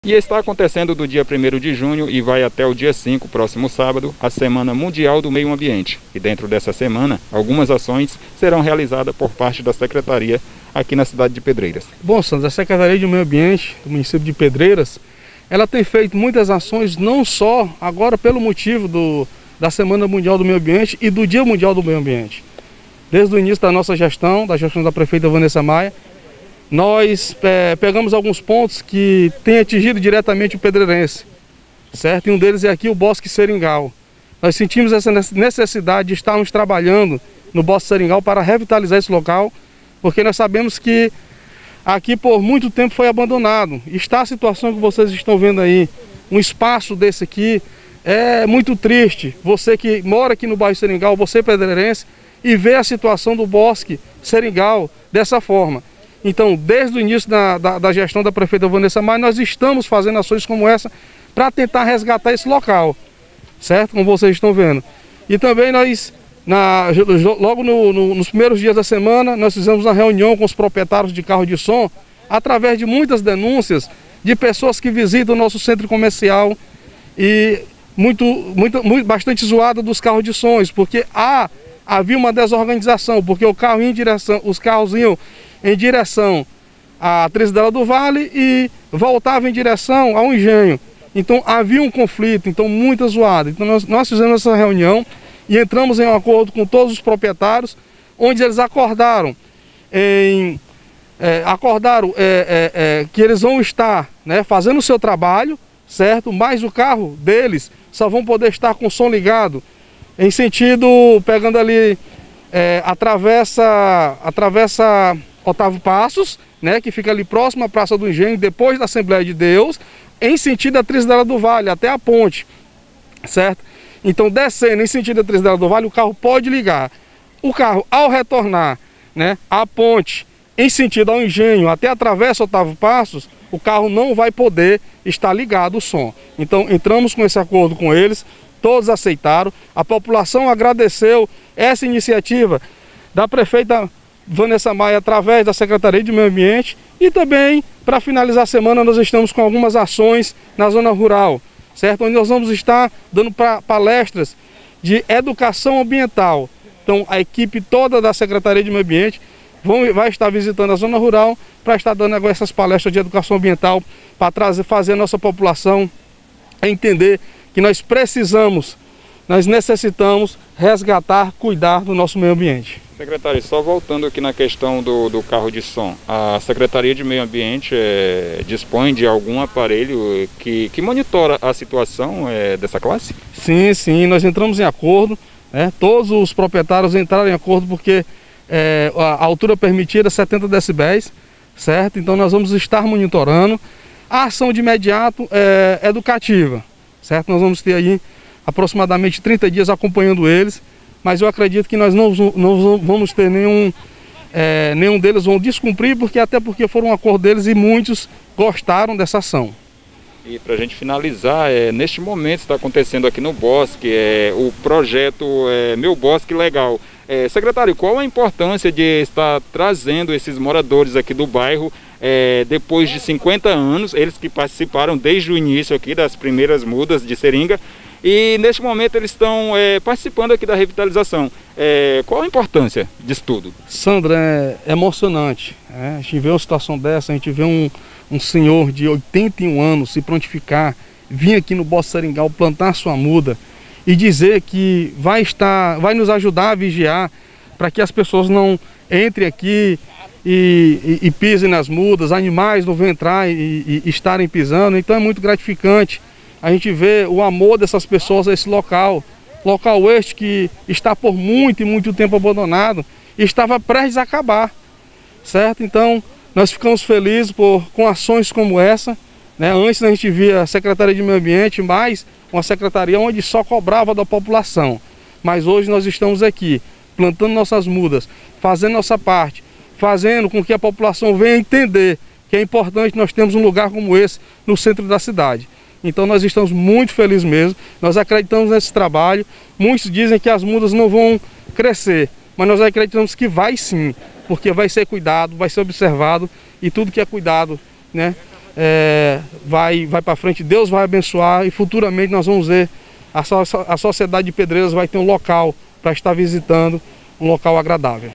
E está acontecendo do dia 1º de junho e vai até o dia 5, próximo sábado, a Semana Mundial do Meio Ambiente. E dentro dessa semana, algumas ações serão realizadas por parte da Secretaria aqui na cidade de Pedreiras. Bom, Sandro, a Secretaria de Meio Ambiente do município de Pedreiras, ela tem feito muitas ações, não só agora pelo motivo da Semana Mundial do Meio Ambiente e do Dia Mundial do Meio Ambiente. Desde o início da nossa gestão, da gestão da prefeita Vanessa Maia, nós pegamos alguns pontos que têm atingido diretamente o pedreirense, certo? E um deles é aqui o Bosque Seringal. Nós sentimos essa necessidade de estarmos trabalhando no Bosque Seringal para revitalizar esse local, porque nós sabemos que aqui por muito tempo foi abandonado. Está a situação que vocês estão vendo aí, um espaço desse aqui, é muito triste. Você que mora aqui no bairro Seringal, você pedreirense, e vê a situação do Bosque Seringal dessa forma. Então, desde o início da gestão da prefeita Vanessa Maia, nós estamos fazendo ações como essa para tentar resgatar esse local, certo? Como vocês estão vendo. E também nós, logo nos primeiros dias da semana, nós fizemos uma reunião com os proprietários de carro de som, através de muitas denúncias de pessoas que visitam o nosso centro comercial e bastante zoada dos carros de sons, porque havia uma desorganização, porque os carros iam em direção à Trizidela do Vale e voltava em direção ao engenho. Então havia um conflito, então muita zoada. Então nós fizemos essa reunião e entramos em um acordo com todos os proprietários, onde eles acordaram que eles vão estar, né, fazendo o seu trabalho, certo? Mas o carro deles só vão poder estar com o som ligado, em sentido, pegando ali, atravessa Otávio Passos, né, que fica ali próximo à Praça do Engenho, depois da Assembleia de Deus, em sentido da Trizidela do Vale, até a ponte, certo? Então, descendo em sentido da Trizidela do Vale, o carro pode ligar. O carro, ao retornar, né, à ponte, em sentido ao Engenho, até a Travessa Otávio Passos, o carro não vai poder estar ligado o som. Então, entramos com esse acordo com eles, todos aceitaram, a população agradeceu essa iniciativa da prefeita Vanessa Maia através da Secretaria de Meio Ambiente, e também, para finalizar a semana, nós estamos com algumas ações na zona rural, certo? Onde nós vamos estar dando palestras de educação ambiental. Então, a equipe toda da Secretaria de Meio Ambiente vai estar visitando a zona rural para estar dando agora essas palestras de educação ambiental, para fazer a nossa população entender que nós necessitamos resgatar, cuidar do nosso meio ambiente. Secretário, só voltando aqui na questão do carro de som, a Secretaria de Meio Ambiente dispõe de algum aparelho que monitora a situação dessa classe? Sim, nós entramos em acordo, né? Todos os proprietários entraram em acordo porque a altura permitida é 70 decibéis, certo? Então nós vamos estar monitorando. A ação de imediato é educativa, certo? Nós vamos ter aí aproximadamente 30 dias acompanhando eles, mas eu acredito que nós não vamos ter nenhum deles vão descumprir, até porque foram um acordo deles e muitos gostaram dessa ação. E para a gente finalizar, neste momento está acontecendo aqui no Bosque o projeto Meu Bosque Legal. Secretário, qual a importância de estar trazendo esses moradores aqui do bairro depois de 50 anos, eles que participaram desde o início aqui das primeiras mudas de seringa, e neste momento eles estão participando aqui da revitalização. Qual a importância disso tudo? Sandra, é emocionante. A gente vê uma situação dessa, a gente vê um senhor de 81 anos se prontificar, vir aqui no Bosque Seringal plantar sua muda e dizer que vai nos ajudar a vigiar para que as pessoas não entrem aqui e pisem nas mudas, animais não venham entrar e estarem pisando. Então é muito gratificante a gente ver o amor dessas pessoas a esse local este que está por muito e muito tempo abandonado e estava prestes a acabar, certo? Então nós ficamos felizes com ações como essa, né? Antes a gente via a Secretaria de Meio Ambiente, mais uma secretaria onde só cobrava da população, mas hoje nós estamos aqui plantando nossas mudas, fazendo nossa parte, fazendo com que a população venha entender que é importante nós termos um lugar como esse no centro da cidade. Então nós estamos muito felizes mesmo, nós acreditamos nesse trabalho. Muitos dizem que as mudas não vão crescer, mas nós acreditamos que vai sim, porque vai ser cuidado, vai ser observado, e tudo que é cuidado, né, vai para frente, Deus vai abençoar e futuramente nós vamos ver a sociedade de Pedreiras vai ter um local para estar visitando, um local agradável.